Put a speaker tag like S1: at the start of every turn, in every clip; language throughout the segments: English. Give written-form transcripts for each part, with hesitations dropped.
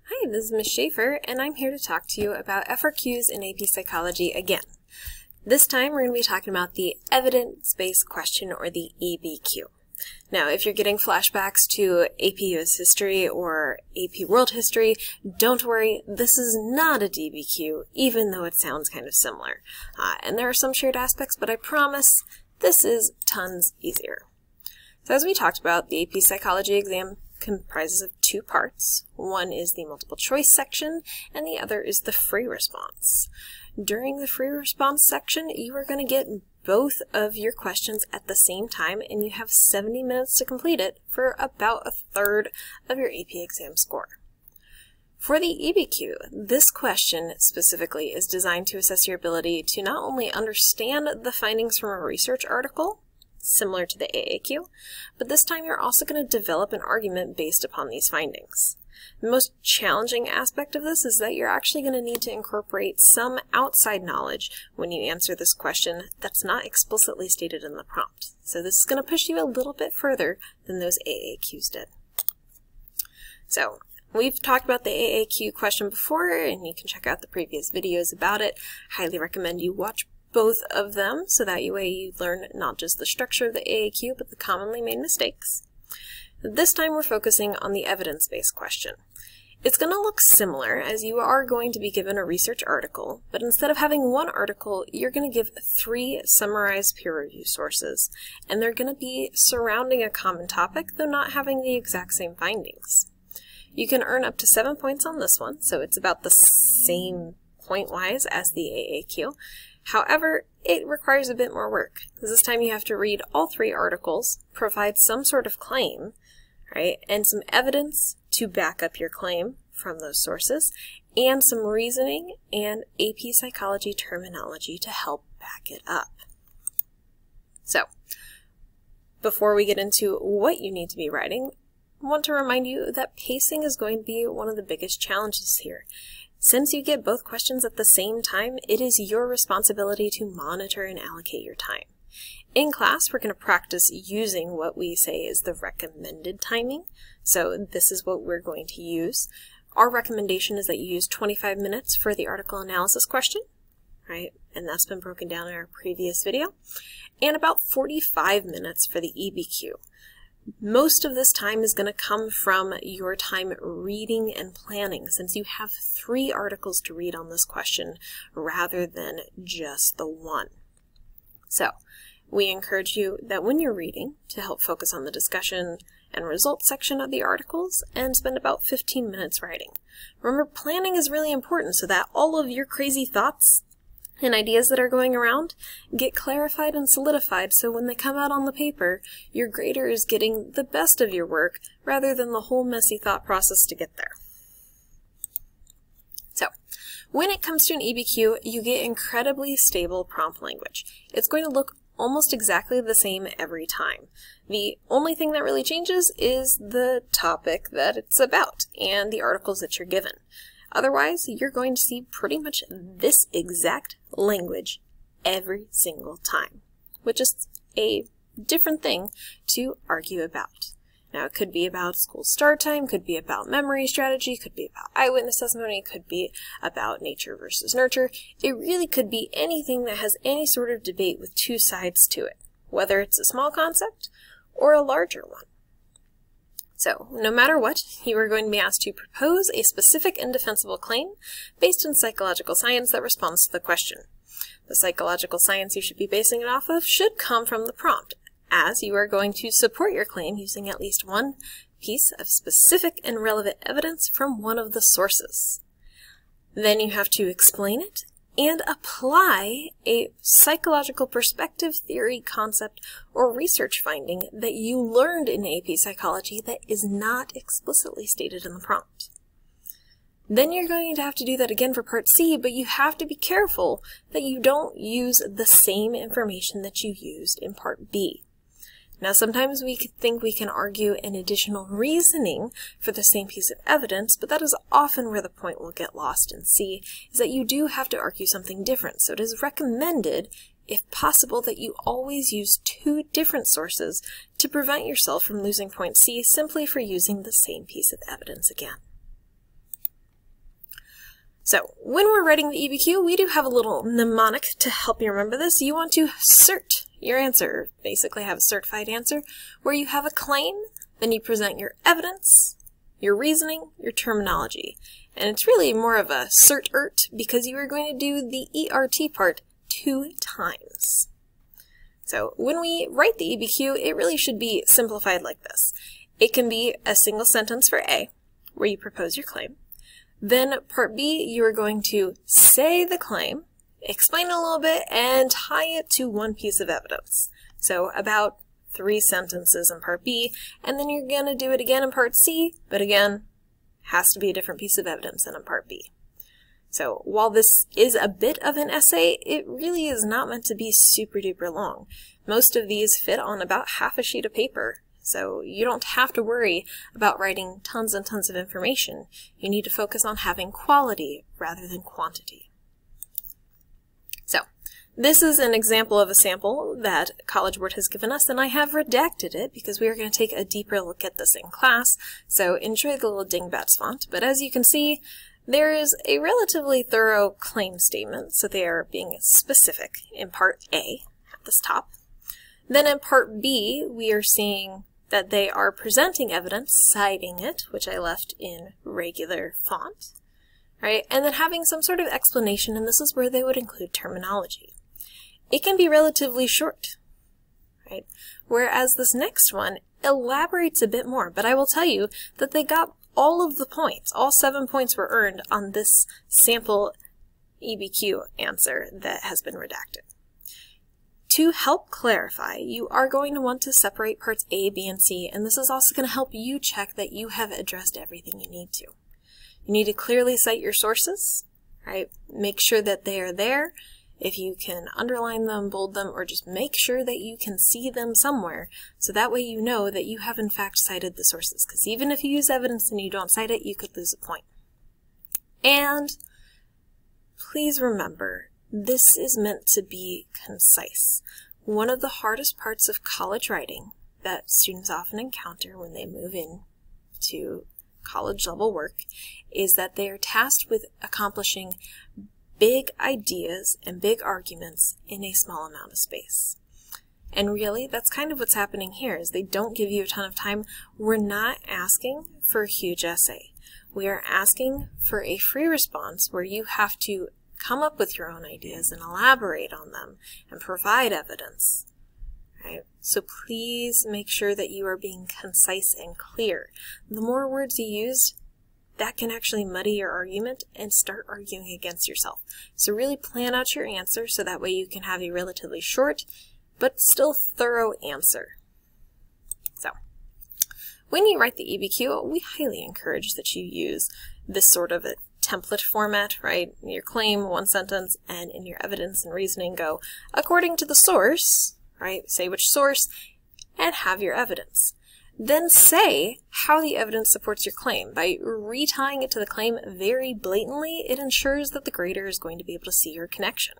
S1: Hi, this is Ms. Schaefer, and I'm here to talk to you about FRQs in AP Psychology again. This time we're going to be talking about the evidence-based question, or the EBQ. Now, if you're getting flashbacks to AP US History or AP World History, don't worry, this is not a DBQ, even though it sounds kind of similar. And there are some shared aspects, but I promise this is tons easier. So as we talked about, the AP Psychology exam comprises of two parts. One is the multiple choice section, and the other is the free response. During the free response section, you are going to get both of your questions at the same time, and you have 70 minutes to complete it for about a third of your AP exam score. For the EBQ, this question specifically is designed to assess your ability to not only understand the findings from a research article, similar to the AAQ, but this time you're also going to develop an argument based upon these findings. The most challenging aspect of this is that you're actually going to need to incorporate some outside knowledge when you answer this question that's not explicitly stated in the prompt. So this is going to push you a little bit further than those AAQs did. So we've talked about the AAQ question before, and you can check out the previous videos about it. Highly recommend you watch both of them, so that way you learn not just the structure of the AAQ, but the commonly made mistakes. This time we're focusing on the evidence-based question. It's going to look similar, as you are going to be given a research article, but instead of having one article, you're going to give 3 summarized peer review sources, and they're going to be surrounding a common topic, though not having the exact same findings. You can earn up to 7 points on this one, so it's about the same point-wise as the AAQ. However, it requires a bit more work, because this time you have to read all 3 articles, provide some sort of claim, right, and some evidence to back up your claim from those sources, and some reasoning and AP Psychology terminology to help back it up. So, before we get into what you need to be writing, I want to remind you that pacing is going to be one of the biggest challenges here. Since you get both questions at the same time, it is your responsibility to monitor and allocate your time. In class, we're going to practice using what we say is the recommended timing. So this is what we're going to use. Our recommendation is that you use 25 minutes for the article analysis question, right? And that's been broken down in our previous video. And about 45 minutes for the EBQ. Most of this time is going to come from your time reading and planning, since you have 3 articles to read on this question rather than just the one. So, we encourage you that when you're reading, to help focus on the discussion and results section of the articles, and spend about 15 minutes writing. Remember, planning is really important so that all of your crazy thoughts and ideas that are going around get clarified and solidified, so when they come out on the paper, your grader is getting the best of your work rather than the whole messy thought process to get there. So, when it comes to an EBQ, you get incredibly stable prompt language. It's going to look almost exactly the same every time. The only thing that really changes is the topic that it's about and the articles that you're given. Otherwise, you're going to see pretty much this exact language every single time, which is a different thing to argue about. Now, it could be about school start time, could be about memory strategy, could be about eyewitness testimony, could be about nature versus nurture. It really could be anything that has any sort of debate with 2 sides to it, whether it's a small concept or a larger one. So, no matter what, you are going to be asked to propose a specific and defensible claim based on psychological science that responds to the question. The psychological science you should be basing it off of should come from the prompt, as you are going to support your claim using at least one piece of specific and relevant evidence from one of the sources. Then you have to explain it and apply a psychological perspective theory concept or research finding that you learned in AP Psychology that is not explicitly stated in the prompt. Then you're going to have to do that again for Part C, but you have to be careful that you don't use the same information that you used in Part B. Now, sometimes we think we can argue an additional reasoning for the same piece of evidence, but that is often where the point will get lost in C, is that you do have to argue something different. So it is recommended, if possible, that you always use 2 different sources to prevent yourself from losing point C simply for using the same piece of evidence again. So when we're writing the EBQ, we do have a little mnemonic to help you remember this. You want to cert your answer, basically have a certified answer, where you have a claim, then you present your evidence, your reasoning, your terminology. And it's really more of a cert-ert because you are going to do the ERT part 2 times. So when we write the EBQ, it really should be simplified like this. It can be a single sentence for A, where you propose your claim. Then part B, you are going to say the claim, explain it a little bit, and tie it to one piece of evidence. So about 3 sentences in part B, and then you're going to do it again in part C, but again, has to be a different piece of evidence than in part B. So while this is a bit of an essay, it really is not meant to be super duper long. Most of these fit on about half a sheet of paper. So you don't have to worry about writing tons and tons of information. You need to focus on having quality rather than quantity. So this is an example of a sample that College Board has given us, and I have redacted it because we are going to take a deeper look at this in class. So enjoy the little dingbats font. But as you can see, there is a relatively thorough claim statement, so they are being specific in part A at this top. Then in part B, we are seeing that they are presenting evidence, citing it, which I left in regular font, right? And then having some sort of explanation, and this is where they would include terminology. It can be relatively short, right? Whereas this next one elaborates a bit more, but I will tell you that they got all of the points, all 7 points were earned on this sample EBQ answer that has been redacted. To help clarify, you are going to want to separate parts A, B, and C, and this is also going to help you check that you have addressed everything you need to. You need to clearly cite your sources, right? Make sure that they are there. If you can underline them, bold them, or just make sure that you can see them somewhere, so that way you know that you have in fact cited the sources, because even if you use evidence and you don't cite it, you could lose a point. And please remember, this is meant to be concise. One of the hardest parts of college writing that students often encounter when they move in to college level work is that they are tasked with accomplishing big ideas and big arguments in a small amount of space. And really, that's kind of what's happening here, is they don't give you a ton of time. We're not asking for a huge essay. We are asking for a free response where you have to come up with your own ideas and elaborate on them and provide evidence, right? So please make sure that you are being concise and clear. The more words you use, that can actually muddy your argument and start arguing against yourself. So really plan out your answer so that way you can have a relatively short but still thorough answer. So when you write the EBQ, we highly encourage that you use this sort of a template format, right? Your claim, one sentence, and in your evidence and reasoning go according to the source, right? Say which source, and have your evidence. Then say how the evidence supports your claim. By retying it to the claim very blatantly, it ensures that the grader is going to be able to see your connection.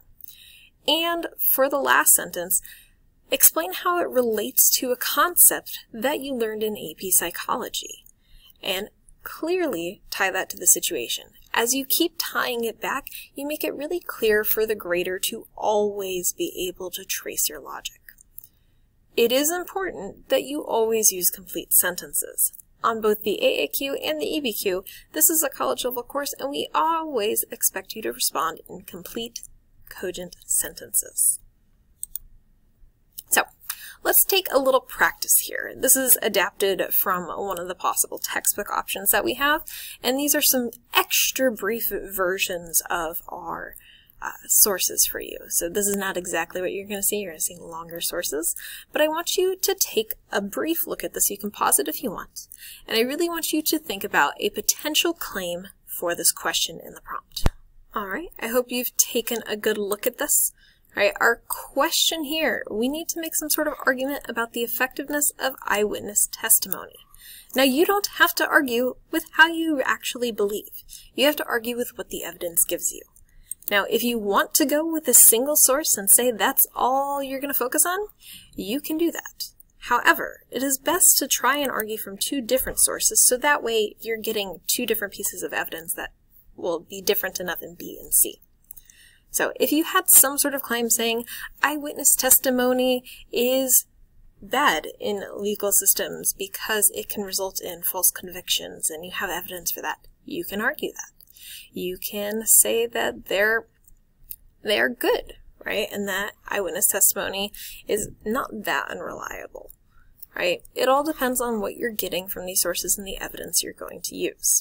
S1: And for the last sentence, explain how it relates to a concept that you learned in AP Psychology. And clearly tie that to the situation. As you keep tying it back, you make it really clear for the grader to always be able to trace your logic. It is important that you always use complete sentences. On both the AAQ and the EBQ, this is a college level course, and we always expect you to respond in complete, cogent sentences. So, let's take a little practice here. This is adapted from one of the possible textbook options that we have, and these are some extra brief versions of our sources for you. So this is not exactly what you're going to see. You're going to see longer sources, but I want you to take a brief look at this. You can pause it if you want, and I really want you to think about a potential claim for this question in the prompt. All right, I hope you've taken a good look at this. All right, our question here, we need to make some sort of argument about the effectiveness of eyewitness testimony. Now, you don't have to argue with how you actually believe. You have to argue with what the evidence gives you. Now, if you want to go with a single source and say that's all you're going to focus on, you can do that. However, it is best to try and argue from 2 different sources, so that way you're getting 2 different pieces of evidence that will be different enough in B and C. So if you had some sort of claim saying eyewitness testimony is bad in legal systems because it can result in false convictions and you have evidence for that, you can argue that. You can say that they're good, right? And that eyewitness testimony is not that unreliable, right? It all depends on what you're getting from these sources and the evidence you're going to use.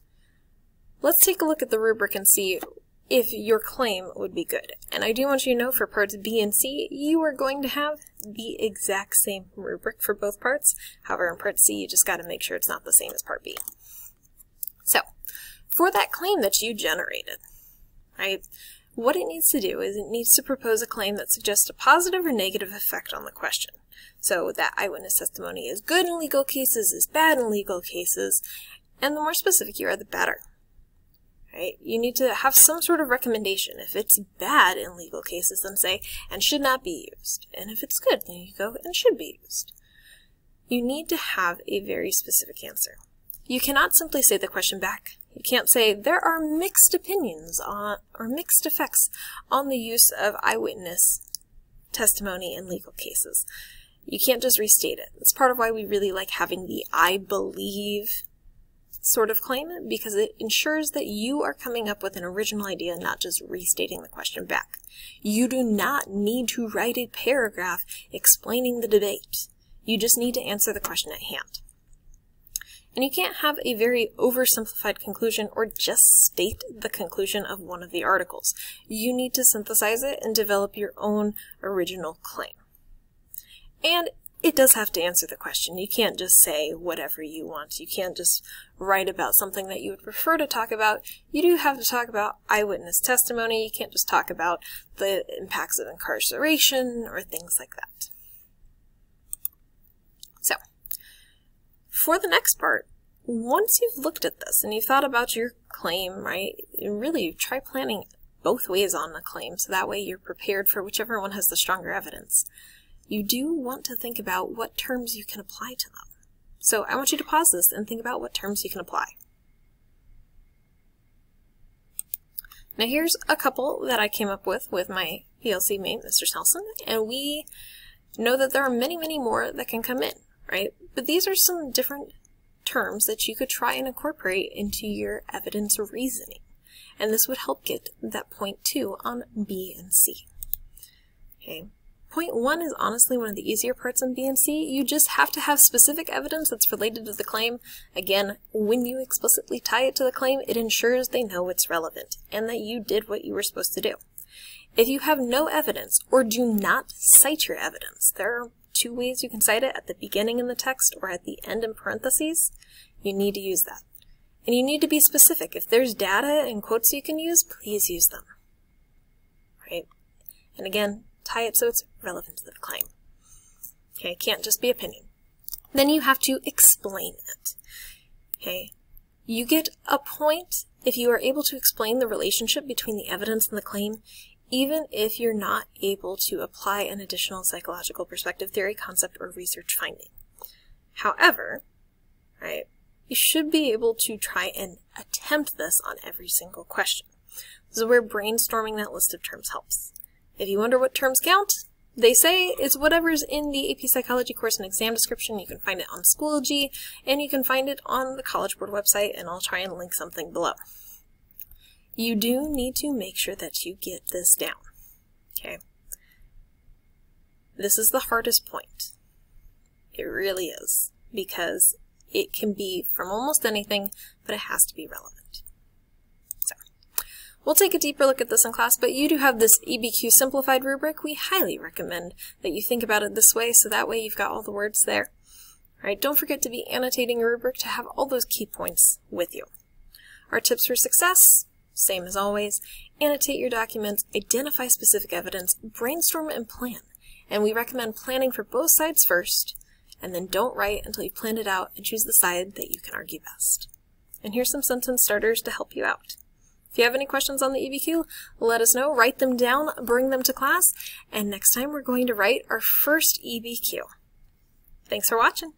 S1: Let's take a look at the rubric and see if your claim would be good. And I do want you to know for parts B and C, you are going to have the exact same rubric for both parts. However, in part C, you just got to make sure it's not the same as part B. So, for that claim that you generated, right, what it needs to do is it needs to propose a claim that suggests a positive or negative effect on the question. So that eyewitness testimony is good in legal cases, is bad in legal cases, and the more specific you are, the better. Right? You need to have some sort of recommendation. If it's bad in legal cases, then say, and should not be used. And if it's good, then you go, and should be used. You need to have a very specific answer. You cannot simply say the question back. You can't say, there are mixed opinions on, or mixed effects on the use of eyewitness testimony in legal cases. You can't just restate it. It's part of why we really like having the I believe sort of claim, because it ensures that you are coming up with an original idea, not just restating the question back. You do not need to write a paragraph explaining the debate. You just need to answer the question at hand. And you can't have a very oversimplified conclusion or just state the conclusion of one of the articles. You need to synthesize it and develop your own original claim. And it does have to answer the question. You can't just say whatever you want. You can't just write about something that you would prefer to talk about. You do have to talk about eyewitness testimony. You can't just talk about the impacts of incarceration or things like that. So, for the next part, once you've looked at this and you've thought about your claim, right, really try planning both ways on the claim so that way you're prepared for whichever one has the stronger evidence. You do want to think about what terms you can apply to them. So I want you to pause this and think about what terms you can apply. Now here's a couple that I came up with my PLC mate, Mr. Selson, and we know that there are many, many more that can come in, right? But these are some different terms that you could try and incorporate into your evidence reasoning. And this would help get that point 2 on B and C. Okay. Point 1 is honestly one of the easier parts on B and C. You just have to have specific evidence that's related to the claim. Again, when you explicitly tie it to the claim, it ensures they know it's relevant and that you did what you were supposed to do. If you have no evidence or do not cite your evidence, there are 2 ways you can cite it, at the beginning in the text or at the end in parentheses. You need to use that. And you need to be specific. If there's data and quotes you can use, please use them. Right? And again, tie it so it's relevant to the claim. Okay, it can't just be opinion. Then you have to explain it. Okay, you get a point if you are able to explain the relationship between the evidence and the claim, even if you're not able to apply an additional psychological perspective theory concept or research finding. However, right, you should be able to try and attempt this on every single question. This is where brainstorming that list of terms helps. If you wonder what terms count, they say it's whatever's in the AP Psychology course and exam description. You can find it on Schoology, and you can find it on the College Board website, and I'll try and link something below. You do need to make sure that you get this down, okay? This is the hardest point. It really is, because it can be from almost anything, but it has to be relevant. We'll take a deeper look at this in class, but you do have this EBQ simplified rubric. We highly recommend that you think about it this way, so that way you've got all the words there. All right, don't forget to be annotating your rubric to have all those key points with you. Our tips for success, same as always, annotate your documents, identify specific evidence, brainstorm and plan. And we recommend planning for both sides first, and then don't write until you've planned it out and choose the side that you can argue best. And here's some sentence starters to help you out. If you have any questions on the EBQ, let us know, write them down, bring them to class, and next time we're going to write our first EBQ. Thanks for watching.